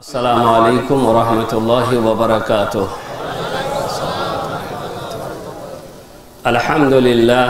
السلام عليكم ورحمة الله وبركاته. الحمد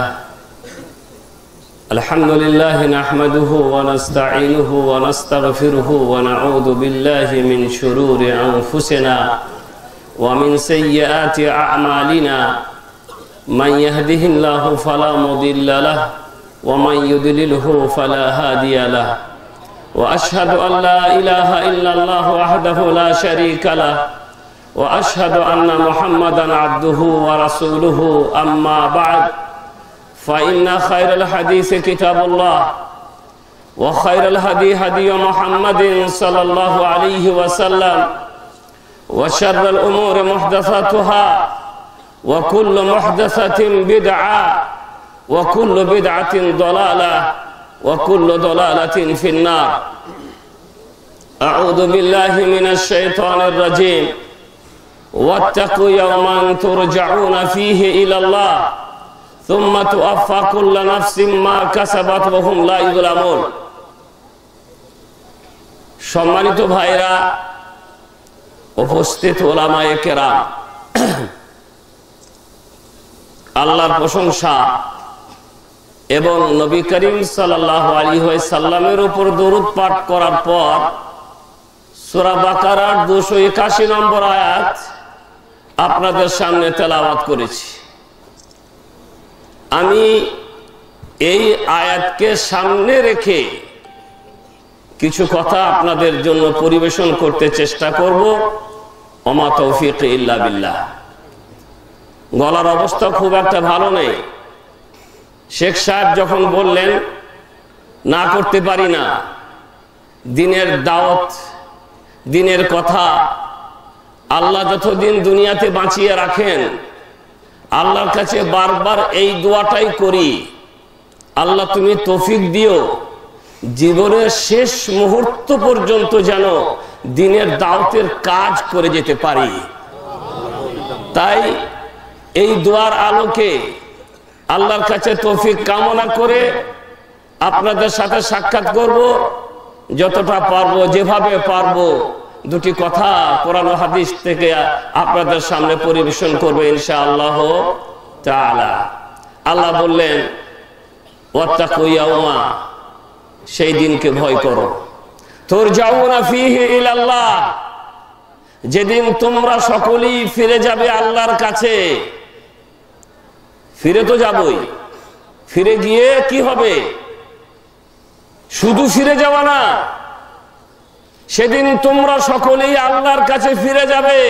لله نحمده ونستعينه ونستغفره ونعوذ بالله من شرور أنفسنا ومن سيئات أعمالنا. من يهده الله فلا مضل له ومن يضلله فلا هادي له. وأشهد أن لا إله إلا الله وحده لا شريك له وأشهد أن محمدا عبده ورسوله. أما بعد فإن خير الحديث كتاب الله وخير الهدي هدي محمد صلى الله عليه وسلم وشر الأمور محدثاتها وكل محدثة بدعة وكل بدعة ضلالة وكل ضلالة في النار. أعوذ بالله من الشيطان الرجيم. واتقوا يوما ترجعون فيه إلى الله ثم توفى كل نفس ما كسبت وهم لا يظلمون. সম্মানিত ভাইরা, উপস্থিত উলামায়ে কেরাম, আল্লাহর প্রশংসা এবং নবী করিম সাল্লাল্লাহু আলাইহি ওয়াসাল্লামের উপর দরুদ পাঠ করার পর সূরা বাকারার 281 নম্বর আয়াত আপনাদের সামনে তেলাওয়াত করেছি। আমি এই আয়াতকে সামনে রেখে কিছু কথা আপনাদের জন্য পরিবেশন করতে চেষ্টা করব। ওমা তৌফিক ইল্লা বিল্লাহ। গলার অবস্থা খুব একটা ভালো নেই। শেখ সাহেব যখন বললেন না করতে পারি না, দিনের দাওয়াত, দিনের কথা, আল্লাহ যতদিন দুনিয়াতে বাঁচিয়ে রাখেন আল্লাহর কাছে বারবার এই দোয়াটাই করি, আল্লাহ তুমি তৌফিক দিও জীবনের শেষ মুহূর্ত পর্যন্ত যেন দিনের দাওয়াতের কাজ করে যেতে পারি। তাই এই দোয়ার আলোকে আল্লাহর কাছে তৌফিক কামনা করে আপনাদের সাথে সাক্ষাৎ করব। যতটা পারবো, যেভাবে পারবো, দুটি কথা কোরআন ও হাদিস থেকে আপনাদের সামনে পরিবেশন করবো ইনশাআল্লাহ তাআলা। আল্লাহ বললেন ওয়াত্তাকু ইয়াওমা, সেই দিনকে ভয় করো, তুরজাউনা ফীহি ইলাল্লাহ, যেদিন তোমরা সকলেই ফিরে যাবে আল্লাহর কাছে। ফিরে তো যাবই, ফিরে গিয়ে কি হবে? শুধু ফিরে যাওয়া না, সেদিন তোমরা সকলেই আল্লাহর কাছে ফিরে যাবে।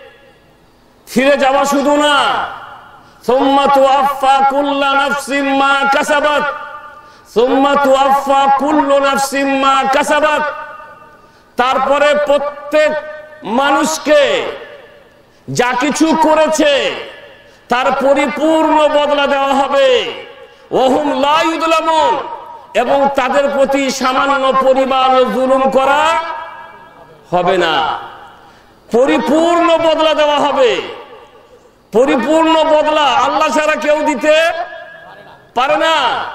ফিরে যাওয়া শুধু না, সুম্মা তুওয়াফা কুল্লু নাফসিন মা কাসাবাত, সুম্মা তুওয়াফা কুল্লু নাফসিন মা কাসাবাত, তারপরে প্রত্যেক মানুষকে যা কিছু করেছে তার পরিপূর্ণ বদলা দেওয়া হবে। ওহুম লা ইউযলামুন, এবং তাদের প্রতি সামান্য পরিমাণ জুলুম করা হবে না। পরিপূর্ণ বদলা দেওয়া হবে। পরিপূর্ণ বদলা আল্লাহ ছাড়া কেউ দিতে পারে না।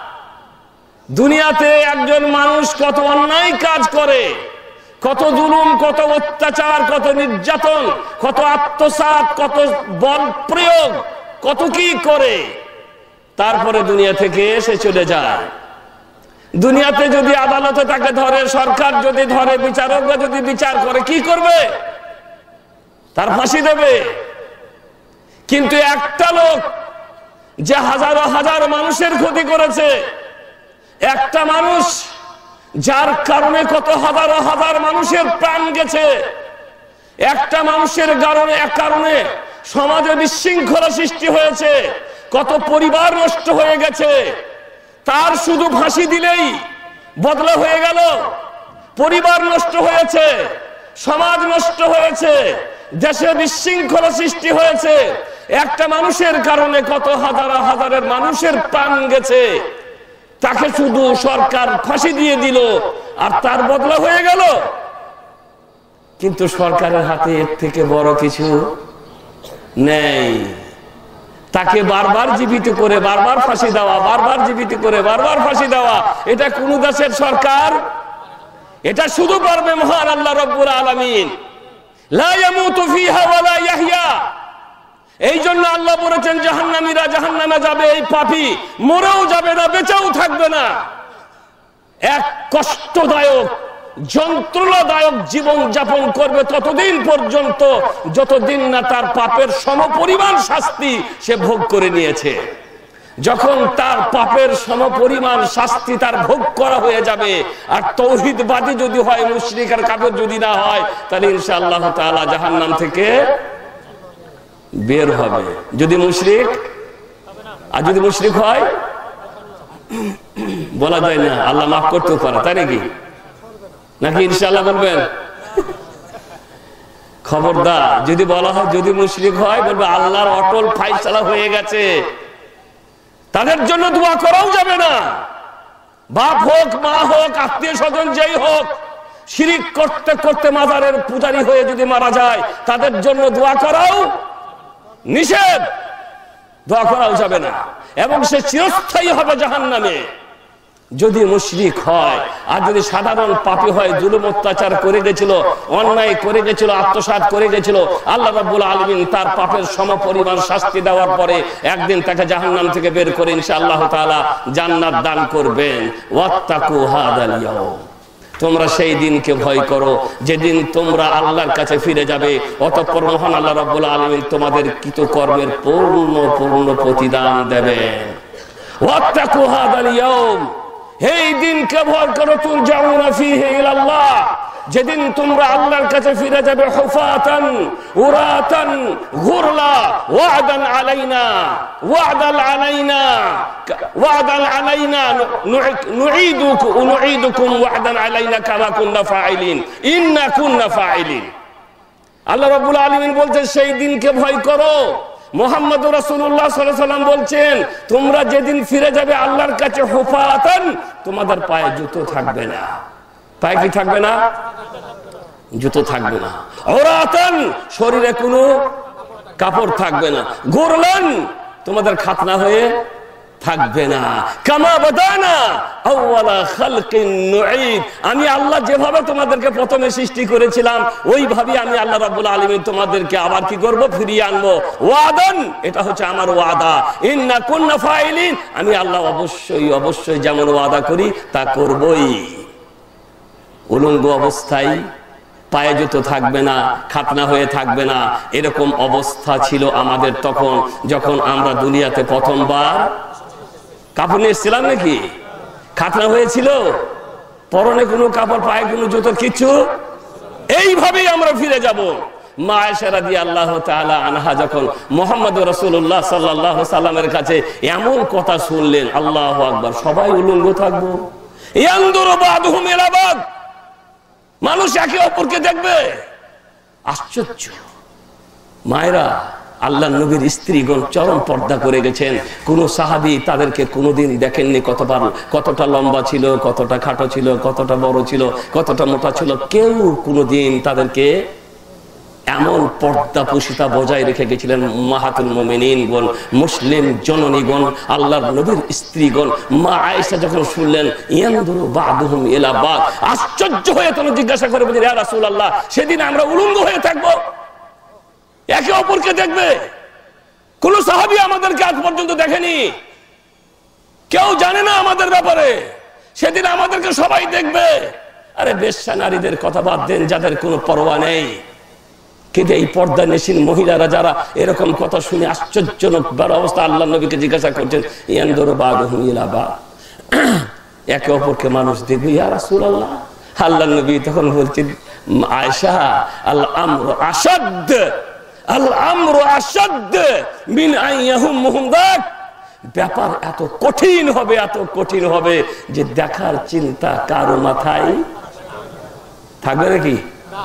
দুনিয়াতে একজন মানুষ কত অন্যায় কাজ করে, কত জুলুম, কত অত্যাচার, কত নির্যাতন, কত আত্মসাৎ, কত বল প্রয়োগ, কত কি করে, তারপরে দুনিয়া থেকে এসে চলে যায়। দুনিয়াতে যদি আদালতে তাকে ধরে, সরকার যদি ধরে, বিচারকরা যদি বিচার করে, কি করবে? তার ফাঁসি দেবে। কিন্তু একটা লোক যে হাজারো হাজার মানুষের ক্ষতি করেছে, একটা মানুষ যার কারণে কত হাজারো হাজার মানুষের প্রাণ গেছে, একটা মানুষের কারণে সমাজে বিশৃঙ্খলা সৃষ্টি হয়েছে, কত পরিবার নষ্ট হয়ে গেছে, তার শুধু ফাঁসি দিলেই বদলা হয়ে গেল। পরিবার নষ্ট হয়েছে, সমাজ নষ্ট হয়েছে, দেশে বিশৃঙ্খলা সৃষ্টি হয়েছে, একটা মানুষের কারণে কত হাজার হাজারের মানুষের প্রাণ গেছে, তাকে শুধু সরকার ফাঁসি দিয়ে দিল আর তার বদলা হয়ে গেল। কিন্তু সরকারের হাতে এর থেকে বড় কিছু নেই। তাকে বারবার জীবিত করে বারবার ফাঁসি দেওয়া, বারবার জীবিত করে বারবার ফাঁসি দেওয়া, এটা কোন দেশের সরকার? এটা শুধু পারবে মহান আল্লাহ রাব্বুল আলামিন। লা ইয়ামুতু ফিহা ওয়া লা ইয়াহইয়া। এই জন্য আল্লাহ বলেছেন জাহান্নামীরা জাহান্নামে যাবে, এই পাপী মরেও যাবে না, বেঁচেও থাকবে না। এক কষ্টদায়ক যন্ত্রণাদায়ক জীবন যাপন করবে ততদিন পর্যন্ত যতদিন না তার পাপের সমপরিমাণ শাস্তি সে ভোগ করে নিয়েছে। যখন তার পাপের সমপরিমাণ শাস্তি তার ভোগ করা হয়ে যাবে, আর তৌহিদবাদী যদি হয়, মুশরিক আর কাফের যদি না হয়, তাহলে ইনশাআল্লাহ তাআলা জাহান্নাম থেকে বের হবে। যদি মুশরিক, আর যদি মুশরিক হয় বলা যায় না, আল্লাহ মাফ করতেও পারে, তাই নাকি ইনশাআল্লাহ বলবেন? খবরদার, যদি বলা হয় যদি মুশরিক হয়, বলবে আল্লাহর অটল ফায়সালা হয়ে গেছে, তাদের জন্য দোয়া করাও যাবে না। বাপ হোক, মা হোক, আত্মীয় স্বজন যেই হোক, শিরিক করতে করতে মাজারের পূজারী হয়ে যদি মারা যায়, তাদের জন্য দোয়া করাও নিষেধ, দোয়া করাও যাবে না, এবং সে চিরস্থায়ী হবে জাহান্নামে। যদি মুশরিক হয়, আর যদি সাধারণ পাপী হয়, জুলুম অত্যাচার করে গেছিল, অন্যায় করে গেছিল, আত্মসাৎ করে গেছিল, আল্লাহ রাব্বুল আলামিন তার পাপের সমপরিমাণ শাস্তি দেওয়ার পরে একদিন তাকে জাহান্নাম থেকে বের করে ইনশাআল্লাহ তাআলা জান্নাত দান করবেন। ওয়াত্তাকু হাদাল ইয়াউম, তোমরা সেই দিনকে ভয় করো যেদিন তোমরা আল্লাহর কাছে ফিরে যাবে, অতঃপর মহান আল্লাহ রাব্বুল আলামিন তোমাদের কৃতকর্মের পূর্ণ প্রতিদান দেবেন। ওয়াত্তাকু হাদাল ইয়াউম, এই দিনকে ভয় করো, তুরজাউনা ফীহি ইলাল্লাহ, যেদিন তোমরা আল্লাহর কাছে ফিরে যাবে, হুফাতান উরাতান গুরলা, ওয়াদান আলাইনা নুঈদুকুম ওয়াদান আলাইনা কামা কুননা ফাইলিন ইন্না কুননা ফাইলিন। আল্লাহ রাব্বুল আলামিন বলছেন সেই দিনকে ভয় করো। মুহাম্মদুর রাসূলুল্লাহ সাল্লাল্লাহু আলাইহি ওয়াসাল্লাম বলছেন তোমরা যেদিন ফিরে যাবে আল্লাহর কাছে, হুফাতান, তোমাদের পায়ে জুতো থাকবে না। পায়ে কি থাকবে না? জুতো থাকবে না। উরাতান, শরীরে কোনো কাপড় থাকবে না। গুরলান, তোমাদের খাতনা হয়ে থাকবে না। কামা বাদানা আউওয়ালা খালকিন নুঈদ, আমি আল্লাহ যেভাবে তোমাদেরকে প্রথমে সৃষ্টি করেছিলাম ওইভাবেই আমি আল্লাহ রাব্বুল আলামিন তোমাদেরকে আবার কি করব? ফিরিয়ে আনবো। ওয়াদান, এটা হচ্ছে আমার ওয়াদা। ইন্না কুননা ফাইলিন, আমি আল্লাহ অবশ্যই যেমন ওয়াদা করি তা করবই। উলঙ্গ অবস্থায় পায়ে জুতো থাকবে না, খাতনা হয়ে থাকবে না, এরকম অবস্থা ছিল আমাদের তখন, যখন আমরা দুনিয়াতে প্রথমবার। কাপড় নিয়েছিলাম নাকি? খাতনা হয়েছিল, পরনে কোনো কাপড়, পায়ে কোনো জুতো, কিছু। এইভাবেই আমরা ফিরে যাব। মা আয়েশা রাদিয়াল্লাহু তাআলা আনহা যখন মুহাম্মদ রাসূলুল্লাহ সাল্লাল্লাহু আলাইহি সাল্লামের কাছে এমন কথা শুনলেন, আল্লাহু আকবার, সবাই উলঙ্গ থাকবো, ইয়ানদুরু বাদুহুম ইলা বাদ, মানুষ একে অপরকে দেখবে। আশ্চর্য! মায়েরা, আল্লাহ নবীর স্ত্রীগণ চরম পর্দা করে গেছেন। কোন সাহাবী তাদেরকে কোনোদিন দেখেননি কতটা লম্বা ছিল, কতটা খাটো ছিল, কতটা বড় ছিল, কতটা মোটা ছিল। কেউ কোনোদিন তাদেরকে এমন পর্দা পুশিতা বজায় রেখে গেছিলেন। উম্মাহাতুল মুমিনিনগণ, মুসলিম জননীগণ, আল্লাহর নবীর স্ত্রীগণ, মা আয়েশা যখন শুনলেন ইয়ানদুরু বাদুহুম ইলা বাদ, আশ্চর্য হয়ে তখন জিজ্ঞাসা করে বলেন, ইয়া রাসূলুল্লাহ, সেদিন আমরা উলঙ্গ হয়ে থাকবো, একে অপরকে দেখবে? কোন সাহাবী আমাদেরকে আজ পর্যন্ত দেখেনি, কেউ জানে না আমাদের ব্যাপারে, সেদিন আমাদেরকে সবাই দেখবে। আরে বেশ্যা নারীদের কথা বাদ দেন, যাদের কোনো পরোয়া নেই, কিন্তু এই পর্দা নেশিন মহিলারা যারা এরকম কথা শুনে আশ্চর্যজনক অবস্থা, আল্লাহ নবীকে জিজ্ঞাসা করছেন ইয়ানদুরু বাদুহুম ইলা বাদ, একে অপরকে মানুষ দেখবে ইয়া রাসূলুল্লাহ। আল্লাহ নবী তখন বলছেন, আয়েশা, আল আমরু আশাদ, আল আমরু আশাদ মিন আন ইয়াহুমহুম যাক, ব্যাপার এত কঠিন হবে, এত কঠিন হবে যে দেখার চিন্তা কারো মাথায় থাকবে নাকি?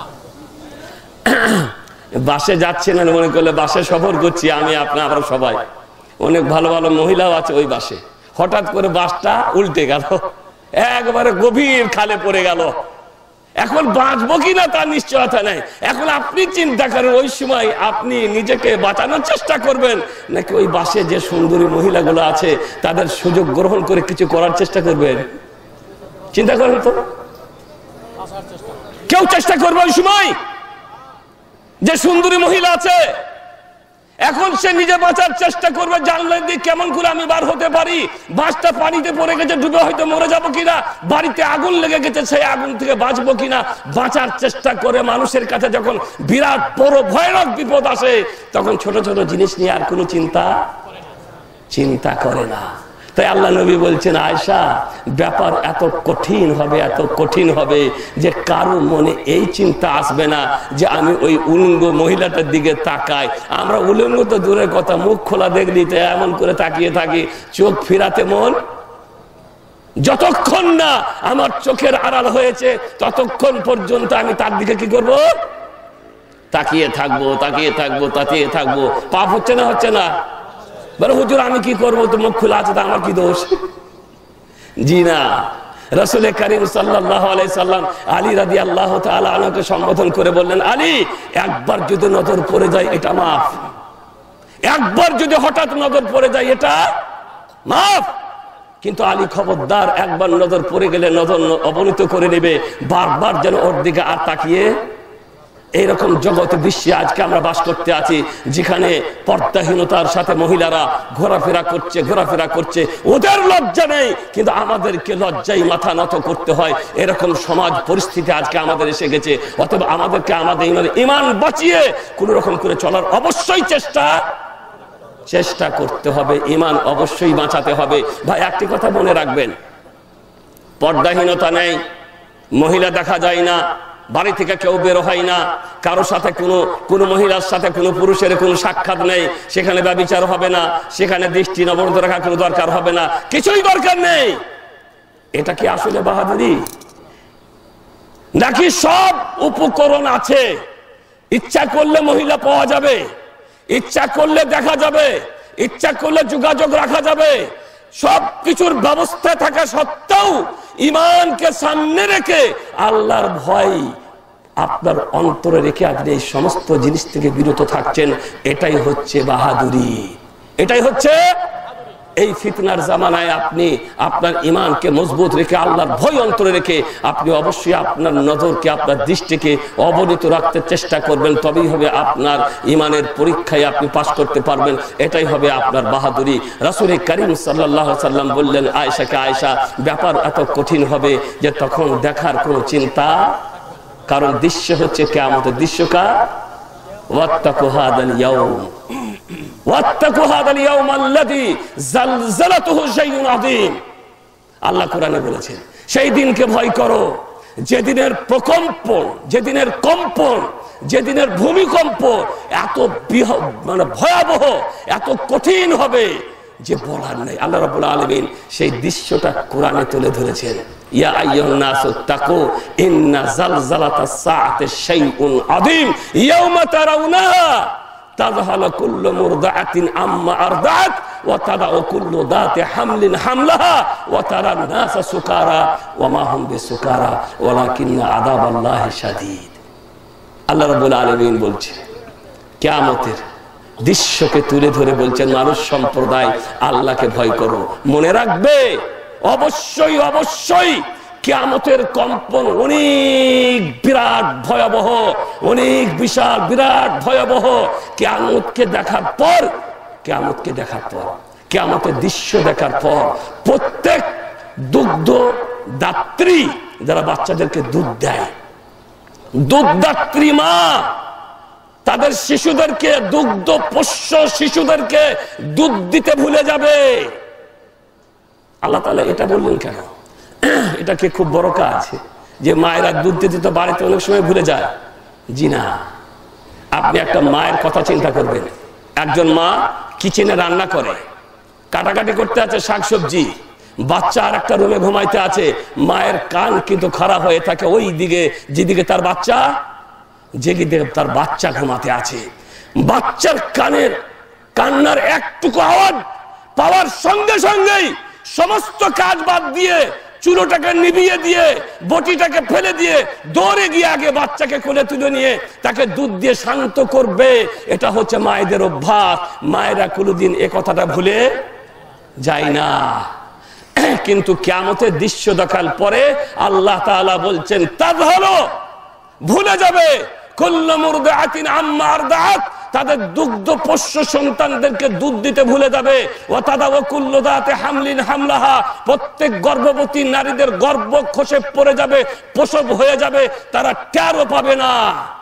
বাসে যাচ্ছেন মনে করলে, বাসে সফর করছি আমি, আমরা সবাই, অনেক ভালো ভালো মহিলাও আছে ওই বাসে, হঠাৎ করে বাসটা উল্টে গেল, একবারে গভীর খালে পড়ে গেল। এখন বাঁচবো কিনা তার নিশ্চয়তা নেই। এখন আপনি চিন্তা করেন, ওই সময় আপনি নিজেকে বাঁচানোর চেষ্টা করবেন নাকি ওই বাসে যে সুন্দরী মহিলাগুলো আছে তাদের সুযোগ গ্রহণ করে কিছু করার চেষ্টা করবেন? চিন্তা করেন তো, কেউ চেষ্টা করবে ওই সময়? যে সুন্দরী মহিলা আছে, এখন সে নিজে বাঁচার চেষ্টা করবে, জানলার দিকে কেমন করে আমি বার হতে পারি, বাসটা পানিতে পড়ে গেছে, ডুবে হয়তো মরে যাবো কিনা, বাড়িতে আগুন লেগে গেছে, সেই আগুন থেকে বাঁচবো কিনা, বাঁচার চেষ্টা করে মানুষের কাছে যখন বিরাট বড় ভয়ানক বিপদ আসে, তখন ছোট ছোট জিনিস নিয়ে আর কোনো চিন্তা করে না। তাই আল্লাহ নবী বলছেন, আয়েশা, ব্যাপার এত কঠিন হবে যে কারো মনে এই চিন্তা আসবে না যে আমি ওই উলঙ্গ মহিলাটার দিকে তাকাই। আমরা উলঙ্গ তো দূরের কথা, মুখ খোলা দেখলি তো এমন করে তাকিয়ে থাকি, চোখ ফিরাতে মন, যতক্ষণ না আমার চোখের আড়াল হয়েছে ততক্ষণ পর্যন্ত আমি তার দিকে কি করব, তাকিয়ে থাকবো। পাপ হচ্ছে না? বলে হুজুর আমি কি করবো, তো মুখ খোলা আছে, আমার কি দোষ? জি না, রাসূল করিম সাল্লাল্লাহু আলাইহি সাল্লাম আলী রাদিয়াল্লাহু তাআলা আনহুকে সম্বোধন করে বললেন, আলী, একবার যদি নজর পড়ে যায় এটা মাফ, একবার যদি হঠাৎ নজর পড়ে যায় এটা মাফ। কিন্তু আলী খবরদার, একবার নজর পড়ে গেলে নজর অবনীত করে নেবে, বারবার যেন ওর দিকে আর তাকিয়ে। এইরকম জগতে বিশ্বে আজকে আমরা বাস করতে আছি, যেখানে পর্দাহীনতার সাথে মহিলারা ঘোরাফেরা করছে, ওদের লজ্জা নেই, কিন্তু আমাদেরকে লজ্জায় মাথা নত করতে হয়। এরকম সমাজ পরিস্থিতি আজকে আমাদের এসে গেছে। অতএব আমাদেরকে আমাদের ঈমান বাঁচিয়ে কোন রকম করে চলার অবশ্যই চেষ্টা করতে হবে, ঈমান অবশ্যই বাঁচাতে হবে। ভাই, একটি কথা মনে রাখবেন, পর্দাহীনতা নেই, মহিলা দেখা যায় না, বাড়ি থেকে কেউ বের হয় না, কারো সাথে কোনো মহিলার সাথে কোনো পুরুষের কোনো সাক্ষাৎ নেই, সেখানে ব্যভিচার হবে না, সেখানে দৃষ্টি নবরত রাখা কোনো দরকার হবে না, কিছুই দরকার নেই। এটা কি আসলে বাহাদুরি? নাকি সব উপকরণ আছে, ইচ্ছা করলে মহিলা পাওয়া যাবে, ইচ্ছা করলে দেখা যাবে, ইচ্ছা করলে যোগাযোগ রাখা যাবে, সব কিছুর ব্যবস্থা থাকা সত্ত্বেও ঈমানকে সামনে রেখে আল্লাহর ভয় আপনার অন্তরে রেখে আপনি এই সমস্ত জিনিস থেকে বিরত থাকছেন, এটাই হচ্ছে বাহাদুরি। এটাই হচ্ছে এই ফিতনার জামানায় আপনি আপনার ঈমানকে মজবুত রেখে আল্লাহর ভয় অন্তরে রেখে আপনি অবশ্যই আপনার নজরকে, আপনার দৃষ্টিকে অবনীত রাখতে চেষ্টা করবেন, তবেই হবে আপনার ঈমানের পরীক্ষায় আপনি পাস করতে পারবেন, এটাই হবে আপনার বাহাদুরি। রাসূল করিম সাল্লাল্লাহু আলাইহি সাল্লাম বললেন আয়েশাকে, আয়েশা, ব্যাপার এত কঠিন হবে যে তখন দেখার কোনো চিন্তা, কারণ দৃশ্য হচ্ছে কিয়ামতের দৃশ্যকা। ওয়াত্তাকু হাদাল ইয়াউম, ওয়াত্তাকু হাদাল ইয়াউম আল্লাযী জালজালাতুহু শাইউন আযীম। আল্লাহ কোরআনে বলেছেন, সেই দিনকে ভয় করো যেদিনের প্রকম্পন, যেদিনের কম্পন, যেদিনের ভূমিকম্প এত ভয়াবহ, এত কঠিন হবে যে বলার নাই। আল্লাহ রাব্বুল আলামিন সেই দৃশ্যটা কোরআনে তুলে ধরেছেন। ইয়া আইয়ুহান নাসু তাকু ইন্না জালজালাতাস সাআতি শাইউন আযীম ইয়াওমা তারাউনাহা তাযহালু কুল্লু মুরদাআতিন আম্মা আরদাআত ওয়া তাদাউ কুল্লু যাতি হামলিন হামলাহা ওয়া তারান নাসা সুকারা ওয়া মা হুম বিসুকারা ওয়ালাকিন্না আযাবাল্লাহি শাদীদ। আল্লাহ রাব্বুল আলামিন বলছেন, কিয়ামতের দৃশ্যকে তুলে ধরে বলছেন, মানুষ সম্প্রদায় আল্লাহকে ভয় করো। মনে রাখবে, অবশ্যই কিয়ামতের কম্পন অনেক বিরাট ভয়াবহ, অনেক বিশাল বিরাট ভয়াবহ। কিয়ামতকে দেখার পর, কিয়ামতের দৃশ্য দেখার পর প্রত্যেক দুগ্ধ দাত্রী, যারা বাচ্চাদেরকে দুধ দেয়, দুধদাত্রী মা তাদের শিশুদেরকে, দুগ্ধ পোষ্য শিশুদেরকে দুধ দিতে ভুলে যাবে। আল্লাহ তাআলা এটা বললেন কেন? এটা কি খুব বড় কাজ যে মায়েরা দুধ দিতে তো বাড়িতে অনেক সময় ভুলে যায়? জি না। আপনি একটা মায়ের কথা চিন্তা করবেন, একজন মা কিচেনে রান্না করে, কাটাকাটি করতে আছে শাকসবজি, বাচ্চা আর একটা রুমে ঘুমাইতে আছে, মায়ের কান কিন্তু খারাপ হয়ে থাকে ওই দিকে যেদিকে তার বাচ্চা, যেদিকে তার বাচ্চা ঘুমাতে আছে। বাচ্চার কান্নার একটুকু আওয়াজ পাওয়ার সঙ্গে সঙ্গেই সমস্ত কাজ বাদ দিয়ে, চুলোটাকে নিভিয়ে দিয়ে, বটিটাকে ফেলে দিয়ে দৌড়ে গিয়ে আগে বাচ্চাকে কোলে তুলে নিয়ে তাকে দুধ দিয়ে শান্ত করবে। এটা হচ্ছে মায়েদের অভ্যাস। মায়েরা কোনোদিন এ কথাটা ভুলে যায় না। কিন্তু কিয়ামতের দৃশ্য দেখার পরে আল্লাহ তাআলা বলছেন, তাযহালু, ভুলে যাবে, কুল্লু মুরদিআতিন আম্মা আরদাআত, তাদের দুগ্ধ পোষ্য সন্তানদেরকে দুধ দিতে ভুলে যাবে। ওয়া তাদাউ কুল্লু যাতি হামলিন হামলাহা, প্রত্যেক গর্ভবতী নারীদের গর্ভ খসে পড়ে যাবে, প্রসব হয়ে যাবে, তারা টেরও পাবে না।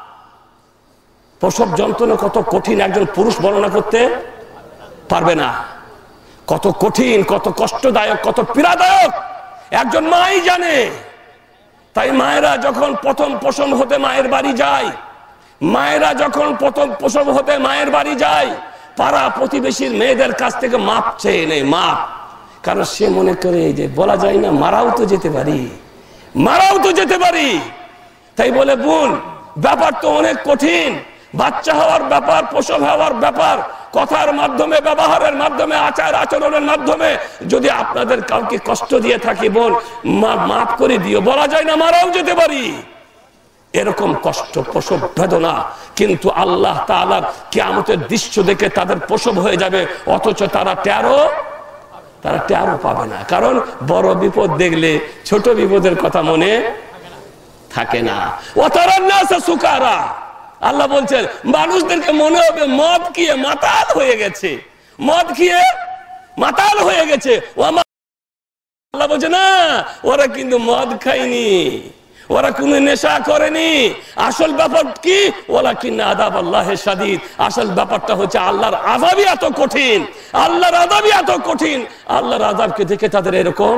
প্রসব যন্ত্রণা কত কঠিন একজন পুরুষ বর্ণনা করতে পারবে না। কত কঠিন, কত কষ্টদায়ক, কত পীড়াদায়ক একজন মাই জানে। তাই মায়েরা যখন প্রথম প্রসব হতে মায়ের বাড়ি যায়, মায়েরা যখন প্রথম প্রসব হতে মায়ের বাড়ি যায়, পাড়া প্রতিবেশীর মেয়েদের কাছ থেকে মাপ চেয়ে নেয়, মাপ। কারণ সে মনে করে যে বলা যায় না, মারাও তো যেতে পারি, মারাও তো যেতে পারি। তাই বলে বোন, ব্যাপার তো অনেক কঠিন। বাচ্চা হওয়ার ব্যাপার, প্রসব হওয়ার ব্যাপার, কথার মাধ্যমে, ব্যবহারের মাধ্যমে, আচার আচরণের মাধ্যমে যদি আপনাদের কাউকে কষ্ট দিয়ে থাকি, বোন মাফ করে দিও, বলা যায় না মারাও যেতে পারি। এরকম কষ্ট, প্রসব বেদনা, কিন্তু আল্লাহ তাআলার কিয়ামতের দৃশ্য দেখে তাদের প্রসব হয়ে যাবে, অথচ তারা টেরও পাবে না। কারণ বড় বিপদ দেখলে ছোট বিপদের কথা মনে থাকে না। ওয়াতারান নাস সুকারা, আল্লাহ বলছেন মানুষদেরকে মনে হবে মদ খেয়ে মাতাল হয়ে গেছে, মদ খেয়ে মাতাল হয়ে গেছে। আল্লাহ বলছে না, ওরা কিন্তু মদ খায়নি, ওরা কোনো নেশা করেনি। আসল ব্যাপার কি? ওয়ালাকিন্না আযাবাল্লাহি শাদীদ। আসল ব্যাপারটা হচ্ছে আল্লাহর আযাবই এত কঠিন, আল্লাহর আযাবই এত কঠিন। আল্লাহর আযাবকে দেখে তাদের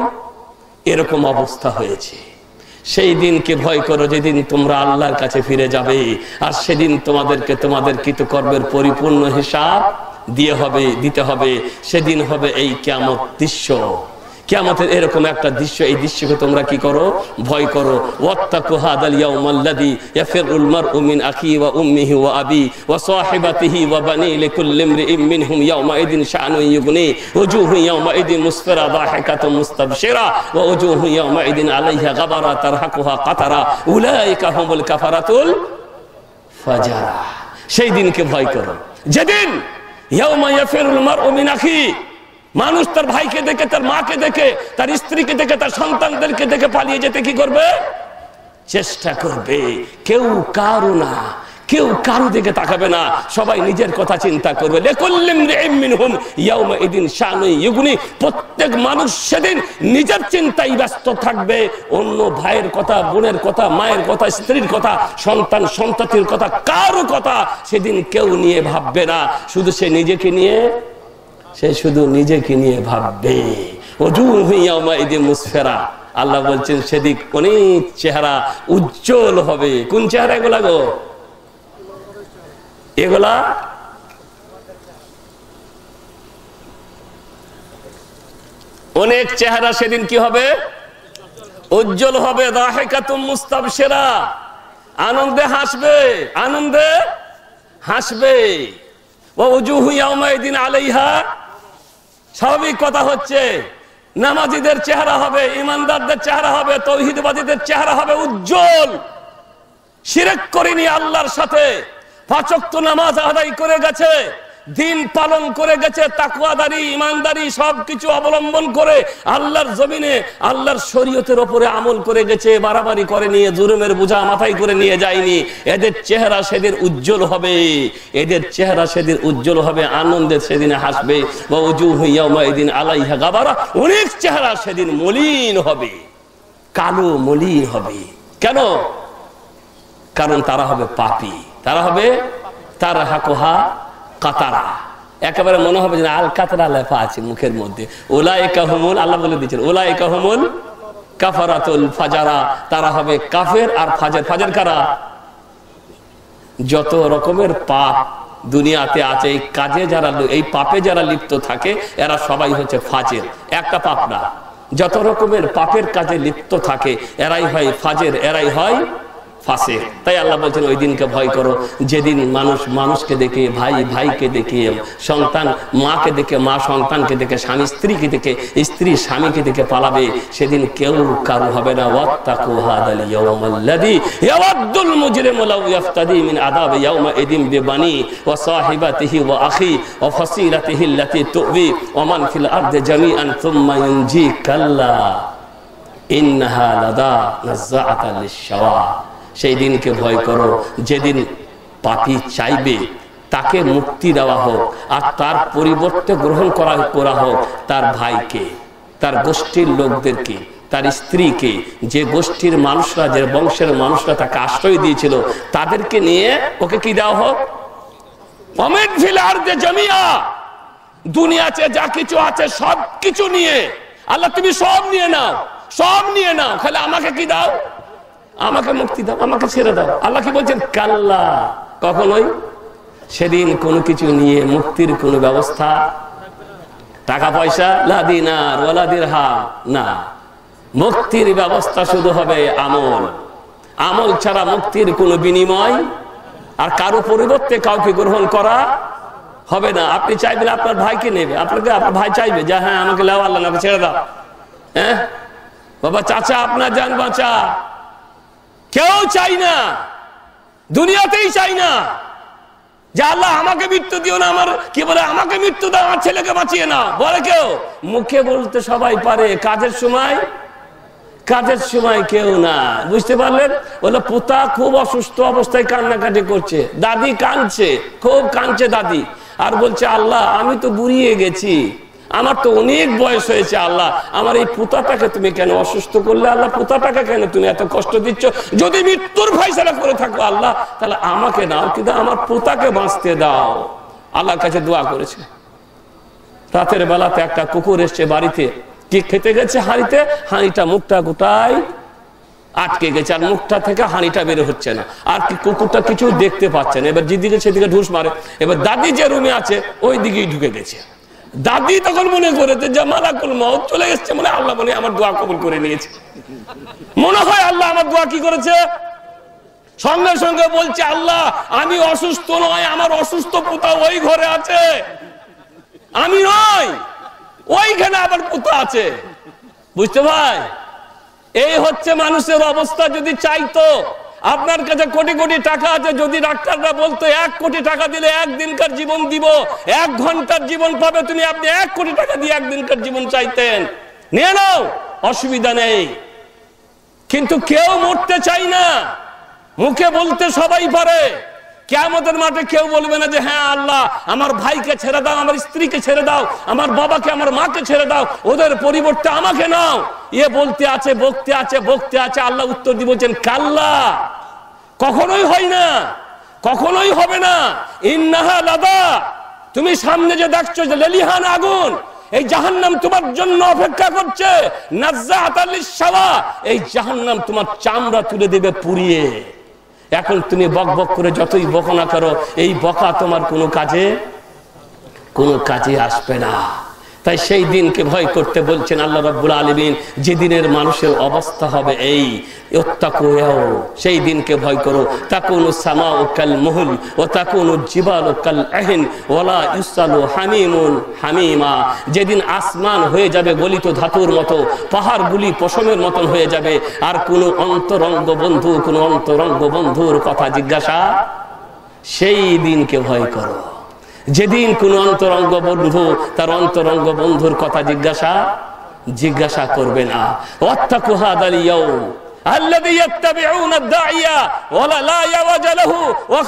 এরকম অবস্থা হয়েছে। সেই দিনকে ভয় করো যেদিন তোমরা আল্লাহর কাছে ফিরে যাবে, আর সেদিন তোমাদেরকে তোমাদের কৃতকর্মের পরিপূর্ণ হিসাব দিতে হবে। সেদিন হবে এই কিয়ামত দৃশ্য, কিয়ামতের এরকম একটা দৃশ্য। এই দৃশ্যকে তোমরা কি করো? ভয় করো। ওয়াত্তাকু হাদাল ইয়াউমাল্লাযী ইয়াফিরুল মারউ মিন আখিহি ওয়া উম্মিহি ওয়া আবি ওয়া সাহিবাতিহি ওয়া বানি লিকুল্লি ইমরিইম মিনহুম ইয়াউমাইদিন শাআনুন ইউগনি ওয়াজুহু ইয়াউমাইদিন মুসফিরা দাহিকাতুন মুস্তাবশিরা ওয়া ওয়াজুহু ইয়াউমাইদিন আলাইহা গাবারা তারহাকুহা কাতারা উলাইকা হুমুল কাফারাতুল ফাজারা। সেই দিনকে ভয় করো যেদিন ইয়াউমা ইয়াফিরুল মারউ মিন আখিহি, মানুষ তার ভাইকে দেখে, তার মাকে দেখে, তার স্ত্রীকে দেখে, তার সন্তানদেরকে দেখে পালিয়ে যেতে কি করবে? চেষ্টা করবে। কেউ কারো দিকে তাকাবে না, সবাই নিজের কথা চিন্তা করবে। লিকুল্লি ইমরিইম মিনহুম ইয়াউমাইদিন শাআনুন ইউগনি, প্রত্যেক মানুষ সেদিন নিজের চিন্তায় ব্যস্ত থাকবে। অন্য ভাইয়ের কথা, বোনের কথা, মায়ের কথা, স্ত্রীর কথা, সন্তান সন্ততির কথা, কারো কথা সেদিন কেউ নিয়ে ভাববে না। শুধু সে শুধু নিজেকে নিয়ে ভাববে। ওয়াজুহু ইয়াউমাইদিন মুসফিরা, আল্লাহ বলছেন সেদিক অনেক চেহারা উজ্জ্বল হবে। কোন চেহারা এগুলা গো? এগুলা অনেক চেহারা সেদিন কি হবে? উজ্জ্বল হবে। দাহিকাতুম মুস্তাবশিরা, আনন্দে হাসবে। ওয়া ওয়াজুহু ইয়াউমাইদিন আলাইহা, স্বাভাবিক কথা হচ্ছে নামাজীদের চেহারা হবে, ইমানদারদের চেহারা হবে, তৌহিদবাদীদের চেহারা হবে উজ্জ্বল। শিরক করেনি আল্লাহর সাথে, 5 ওয়াক্ত নামাজ আদায় করে গেছে, দিন পালন করে গেছে, তাকওয়াদারি, ইমানদারি সবকিছু অবলম্বন করে আল্লাহর জমিনে আল্লাহর শরীয়তের উপরে আমল করে গেছে, বাড়াবাড়ি করে নিয়ে জুলুমের বোঝা মাথায় করে নিয়ে যায়নি। এদের চেহারা সেদিন উজ্জ্বল হবে, এদের চেহারা সেদিন উজ্জ্বল হবে, আনন্দে সেদিন হাসবে। ওয়া ওয়াজুহু ইয়াউমাইদিন আলাইহা গাবারা, অনেক চেহারা সেদিন মলিন হবে, কালো মলিন হবে। কেন? কারণ তারা হবে পাপী, তারা হবে তারহাকুহা কাতারা, একেবারে মনে হবে যে আল কাতরা লেখা আছে মুখের মধ্যে। উলাইকা হুমুল, আল্লাহ বলে দিয়েছেন উলাইকা হুমুল কাফারাতুল ফাজারা, তারা হবে কাফের আর ফাজের। ফাজের কারা? যত রকমের পাপ দুনিয়াতে আছে, এই কাজে যারা, এই পাপে যারা লিপ্ত থাকে এরা সবাই হচ্ছে ফাজের। একটা পাপ না, যত রকমের পাপের কাজে লিপ্ত থাকে এরাই হয় ফাজের, এরাই হয় ফাসিক। তাই আল্লাহ বলছেন ওই দিনকে ভয় করো যেদিন মানুষ মানুষকে দেখে, ভাই ভাইকে দেখে, সন্তান মাকে দেখে, মা সন্তানকে দেখে, স্বামী স্ত্রীকে দেখে, স্ত্রী স্বামীকে দেখে পালাবে। সেদিন কেউ কারো হবে না। ওয়াত্তাকু হাদাল ইয়াউমাল্লাযী ইয়াওয়াদ্দুল মুজরিমু লাউ ইফতাদি মিন আযাবি ইয়াউমাইদিন বিবানি ওয়া সাহিবাতিহি ওয়া আখি ওয়া ফাসিলাতিহি আল্লাতী তুবি ওয়া মান ফিল আরদি জামিআন সুম্মা ইনজি কাল্লা ইন্নাহা লাদা নাযাআতাল লিশ-শাওয়া। সেই দিনকে ভয় করো যেদিন পাপী চাইবে তাকে মুক্তি দেওয়া হোক, আর তার পরিবর্তে গ্রহণ করা হোক তার ভাইকে, তার গোষ্ঠীর লোকদেরকে, তার স্ত্রীকে, যে গোষ্ঠীর মানুষরা, যে বংশের মানুষরা তাকে আশ্রয় দিয়েছিল তাদেরকে নিয়ে ওকে কি দেওয়া হোক? অমিত ফিলার যে জমিয়া, দুনিয়াতে যা কিছু আছে সব কিছু নিয়ে, আল্লাহ তুমি সব নিয়ে নাও, সব নিয়ে নাও, খালি আমাকে কি দাও? আমাকে মুক্তি দাও, আমাকে ছেড়ে দাও। আল্লাহ কি বলছেন? কাল্লা, কখনোই সেদিন কোনো কিছু নিয়ে মুক্তির কোনো ব্যবস্থা, টাকা পয়সা, লা দিনার ওয়ালা দিরহাম, না, মুক্তির ব্যবস্থা শুধু হবে আমল। আমল ছাড়া মুক্তির কোনো বিনিময় আর কারো পরিবর্তে কাউকে গ্রহণ করা হবে না। আপনি চাইবেন আপনার ভাইকে নেবে, আপনাকে আপনার ভাই চাইবে যে হ্যাঁ আমাকে লাও, আল্লাহ আমাকে ছেড়ে দাও। হ্যাঁ বাবা, চাচা আপনার জান বাঁচা, কেউ চাই না, দুনিয়াতেই চাই না যে আল্লাহ আমাকে মৃত্যু দিও না, আমার কি বলে আমাকে মৃত্যু দাও, আমার ছেলেকে বাঁচিয়ে না, বলে কেউ। মুখে বলতে সবাই পারে, কাজের সময় কেউ না। বুঝতে পারলেন? বলে পুতা খুব অসুস্থ অবস্থায় কান্নাকাটি করছে, দাদি কাঁদছে, খুব কাঁদছে দাদি, আর বলছে আল্লাহ আমি তো বুড়িয়ে গেছি, আমার তো অনেক বয়স হয়েছে, আল্লাহ আমার এই পুতাটাকে তুমি কেন অসুস্থ করলে? আল্লাহ পুতাটাকে কেন তুমি এত কষ্ট দিচ্ছ? যদি মৃত্যুর ফয়সালা করে থাকো আল্লাহ, তাহলে আমাকে নাও, কিন্তু আমার পুতাকে বাঁচতে দাও। আল্লাহর কাছে দোয়া করেছে। রাতের বেলাতে একটা কুকুর এসছে বাড়িতে, কি খেতে গেছে হাঁড়িতে, হাঁড়িটা মুখটা গোটাই আটকে গেছে, আর মুখটা থেকে হাঁড়িটা বের হচ্ছে না, আর কুকুরটা কিছু দেখতে পাচ্ছে না। এবার যেদিকে সেদিকে ঢুস মারে। এবার দাদি যে রুমে আছে ওই দিকেই ঢুকে গেছে। দাদি তখন মনে করেছে যে মালাকুল মউত চলে এসছে, মনে আল্লাহ মনে আমার দোয়া কবুল করে নিয়েছে, মনে হয় আল্লাহ আমার দোয়া কি করেছে, সঙ্গে সঙ্গে বলছে আল্লাহ আমি অসুস্থ নয়, আমার অসুস্থ পুতা ওই ঘরে আছে, আমি নয়, ওইখানে আবার পুতা আছে। বুঝতে ভাই, এই হচ্ছে মানুষের অবস্থা। যদি চাইতো আপনার কাছে কোটি কোটি টাকা আছে, যদি ডাক্তাররা বলতো 1 কোটি টাকা দিলে 1 দিনকার জীবন দিব, 1 ঘন্টার জীবন পাবে তুমি, আপনি 1 কোটি টাকা দিয়ে 1 দিনকার জীবন চাইতেন, নিয়ে নাও, অসুবিধা নেই। কিন্তু কেউ মরতে চাই না, মুখে বলতে সবাই পারে, কিয়ামতের মাঠে কেউ বলবে না যে হ্যাঁ আল্লাহ আমার ভাইকে ছেড়ে দাও, আমার স্ত্রীকে ছেড়ে দাও, আমার বাবাকে আমার মাকে ছেড়ে দাও, ওদের পরিবর্তে আমাকে নাও। এ বলতে আছে, বকতে আছে, আল্লাহ উত্তর দিয়ে বলছেন কাল্লা, কখনোই হয় না, কখনোই হবে না। ইন্নাহা লাদা, তুমি সামনে যে দেখছো যে লেলিহান আগুন, এই জাহান্নাম তোমার জন্য অপেক্ষা করছে। নাজ্জাআতাল লিশ-শাওয়া, এই জাহান্নাম তোমার চামড়া তুলে দেবে পুড়িয়ে। এখন তুমি বক বক করে যতই বকো না করো, এই বকা তোমার কোনো কাজে আসবে না। তাই সেই দিনকে ভয় করতে বলছেন আল্লাহ রাব্বুল আলামিন, যেদিনের মানুষের অবস্থা হবে এই, সেই দিনকে ভয় করো। তাকুনু সামাউ কাল মুহল ওয়া তাকুনু জিবালু কাল আহিন ওয়া লা ইউসালু হামিমুন হামিমা, যেদিন আসমান হয়ে যাবে গলিত ধাতুর মতো, পাহাড়গুলি পশমের মতন হয়ে যাবে, আর কোনো অন্তরঙ্গ বন্ধুর কথা জিজ্ঞাসা, সেই দিনকে ভয় করো যেদিন কোন অন্তরঙ্গ বন্ধু তার অন্তরঙ্গ বন্ধুর কথা জিজ্ঞাসা করবে না। ওয়াত্তাকু হাদাল ইয়াউম আল্লাযী ইয়াত্তাবিউনা আদ-দা'iয়া ওয়া লা ইয়াওয়াজা লাহু ওয়া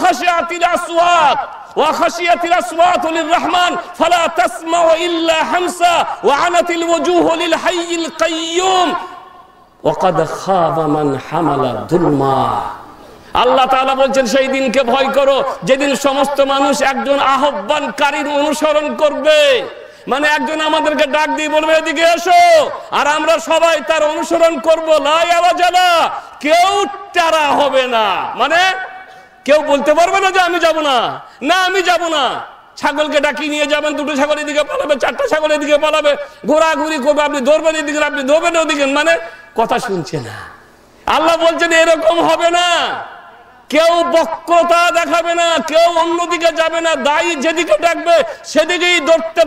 খাশিয়াতিল আসওয়াতু লির-রাহমান ফালা তাসমাউ ইল্লা হামসা ওয়া আনাতিল ওয়ুজুহু লিল হাইয়িল কাইয়্যুম ওয়া ক্বাদ খাবা মান হামালা যুলমা। আল্লাহ তাআলা বলছেন সেই দিনকে ভয় করো যেদিন সমস্ত মানুষ একজন আহ্বানকারীর অনুসরণ করবে। মানে একজন আমাদেরকে ডাক দিয়ে বলবে এদিকে এসো, আর আমরা সবাই তার অনুসরণ করব। লা ইয়াওয়াজালা, কেউ টারা হবে না, মানে কেউ বলতে পারবে না যে আমি যাব না, না আমি যাব না। ছাগলকে ডাকি নিয়ে যাবেন, 2টো ছাগল এদিকে পালাবে, 4টা ছাগল এদিকে পালাবে, ঘোরাঘুরি করবে, আপনি ধরবেন এদিকে, আপনি ধরবেন ওদিকে, মানে কথা শুনছে না। আল্লাহ বলছেন এরকম হবে না, কেউ বক্রতা দেখাবে না, কেউ অন্যদিকে যাবে না, দায়ী যেদিকে ডাকবে সেদিকেই দৌড়তে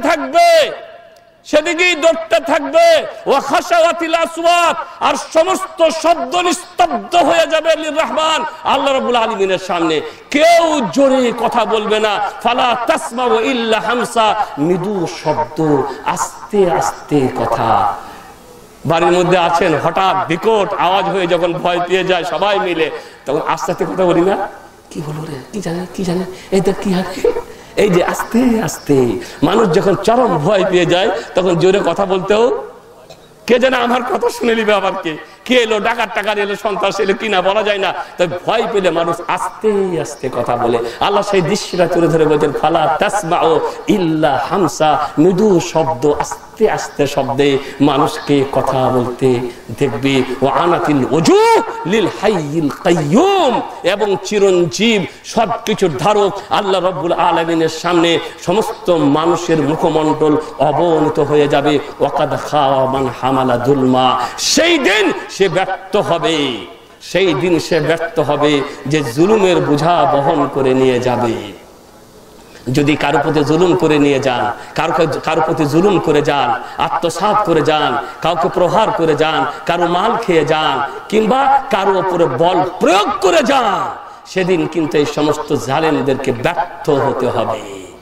থাকবে। ওয়া খাশাওয়াতিল আসওয়াত, আর সমস্ত শব্দ নিস্তব্ধ হয়ে যাবে লির-রাহমান, আল্লাহ রাব্বুল আলামিনের সামনে। কেউ জোরে কথা বলবে না। ফালা তাসমাউ ইল্লা হামসা, মৃদু শব্দ, আস্তে আস্তে কথা। বাড়ির মধ্যে আছেন, হঠাৎ বিকট আওয়াজ হয়ে যখন ভয় পেয়ে যায় সবাই মিলে, তখন আস্তে আস্তে কথা বলি না, কি বলবো রে, কি জানে এই দেখ কি হাতে, এই যে আস্তে আস্তে। মানুষ যখন চরম ভয় পেয়ে যায় তখন জোরে কথা বলতেও, কে যেন আমার কথা শুনে নিবে, আবার কে এলো, ডাকাত টাকার এলো, সন্ত্রাস এলো কিনা বলা যায় না। তাই ভয় পেলে মানুষ আস্তে আস্তে কথা বলে। আল্লাহ সেই দৃশ্যটা তুলে ধরে বলছেন, ফালা তাসমাউ ইল্লা হামসা, মৃদু শব্দ, আস্তে আস্তে শব্দে মানুষকে কথা বলতে দেখবে। ওয়া আনাতিল ওজুহ লিল হাইয়িল কাইয়ুম, এবং চিরঞ্জীব সবকিছুর ধারক আল্লাহ রাব্বুল আলামিনের সামনে সমস্ত মানুষের মুখমণ্ডল অবনত হয়ে যাবে। ওয়াকাদ খাওয়া মান হামালা দুলমা, সেই দিন সে ব্যর্থ হবে, সেই দিন সে ব্যর্থ হবে যে জুলুমের বোঝা বহন করে নিয়ে যাবে। যদি কারো প্রতি জুলুম করে নিয়ে যান, কারো প্রতি জুলুম করে যান, আত্মসাৎ করে যান, কাউকে প্রহার করে যান, কারো মাল খেয়ে যান, কিংবা কারো উপরে বল প্রয়োগ করে যান, সেদিন কিন্তু এই সমস্ত জালেমদেরকে ব্যর্থ হতে হবে।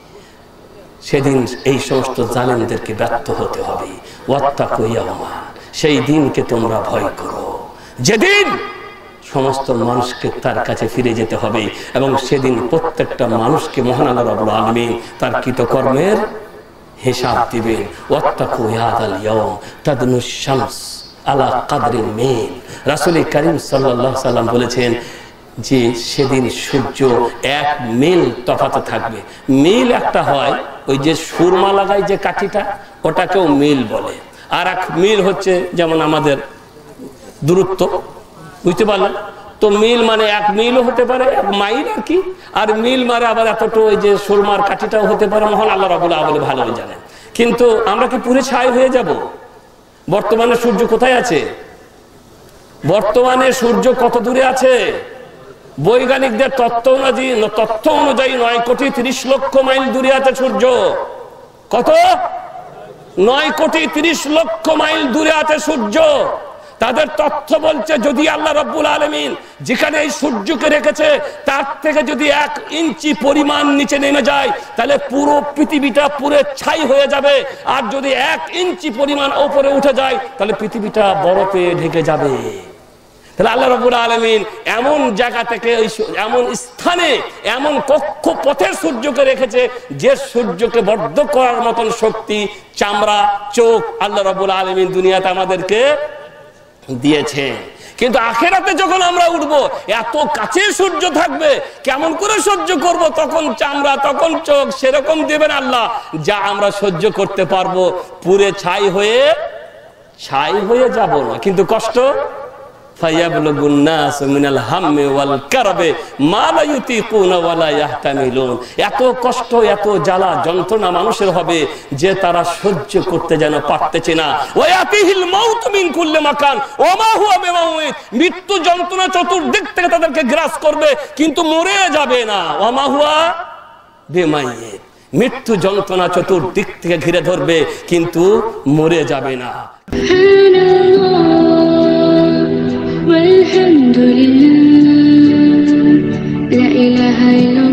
সেদিন এই সমস্ত জালেমদেরকে ব্যর্থ হতে হবে। ওয়াত্তাকু ইয়াওমা, সেই দিনকে তোমরা ভয় করো যেদিন সমস্ত মানুষকে তার কাছে ফিরে যেতে হবে, এবং সেদিন প্রত্যেকটা মানুষকে মহান আল্লাহ রাব্বুল আলামিন তার কৃতকর্মের হিসাব দিবেন। ওয়াত্তাকু ইয়াদাল ইয়াওম তাদনুশ শামস আলা কাদরিল মিল, রাসূল করিম সাল্লাল্লাহু আলাইহি সাল্লাম বলেছেন যে সেদিন সূর্য 1 মিল তফাতে থাকবে। মিল একটা হয় ওই যে সুরমা লাগায় যে কাঠিটা, ওটাকেও মিল বলে। আর এক মিল হচ্ছে যেমন আমাদের দূরত্ব, বুঝতে পারলেন তো? মিল মানে 1 মিলও হতে পারে, 1 মাইল আর কি। আর মিল মানে আবার এতটা ওই যে সুরমার কাঠিটাও হতে পারে। মহান আল্লাহ রাব্বুল আলামিন ভালোই জানেন। কিন্তু আমরা কি পুরো ছাই হয়ে যাব? বর্তমানে সূর্য কোথায় আছে? বর্তমানে সূর্য কত দূরে আছে? বৈজ্ঞানিকদের তথ্য অনুযায়ী 9,30,00,000 মাইল দূরে আছে সূর্য। কত? 9,30,00,000 মাইল দূরে আছে সূর্য। তাদের তথ্য বলছে যদি আল্লাহ রাব্বুল আলামিন যেখানে এই সূর্যকে রেখেছে তার থেকে যদি 1 ইঞ্চি পরিমাণ নিচে নেমে যায় তাহলে পুরো পৃথিবীটা পুরো ছাই হয়ে যাবে। আর যদি 1 ইঞ্চি পরিমাণ উপরে উঠে যায় তাহলে পৃথিবীটা বরফে ঢেকে যাবে। তাহলে আল্লাহ রাব্বুল আলামিন এমন জায়গা থেকে, এমন স্থানে, এমন কক্ষপথের সূর্যকে রেখেছে যে সূর্যকে বদ্ধ করার মতন শক্তি, চামড়া, চোখ আল্লাহ রাব্বুল আলামিন দুনিয়াতে আমাদেরকে দিয়েছে। কিন্তু আখিরাতে যখন আমরা উঠবো এত কাছে সূর্য থাকবে, কেমন করে সহ্য করব? তখন চামড়া, তখন চোখ সেরকম দেবেন আল্লাহ যা আমরা সহ্য করতে পারবো। পুরে ছাই হয়ে যাব না, কিন্তু কষ্ট ফায়াবলুগুন নাস মিনাল হাম্মি ওয়াল কারবে মা লা ইউতিকুনা ওয়া লা ইয়াহতামিলুন, এত কষ্ট, এত জ্বালা যন্ত্রণা মানুষের হবে যে তারা সহ্য করতে যেন পারতেছে না। ওয়া ইয়াতিহিল মাউত মিন কুল্লি মাকান ওয়া মা হুয়া বিমাউত, মৃত্যু যন্ত্রণা চতুর্দিক থেকে তাদেরকে গ্রাস করবে কিন্তু মরে যাবে না। ওয়া মা হুয়া বিমাইত, মৃত্যু যন্ত্রণা চতুর্দিক থেকে ঘিরে ধরবে কিন্তু মরে যাবে না। والحمد لله لا إله إلا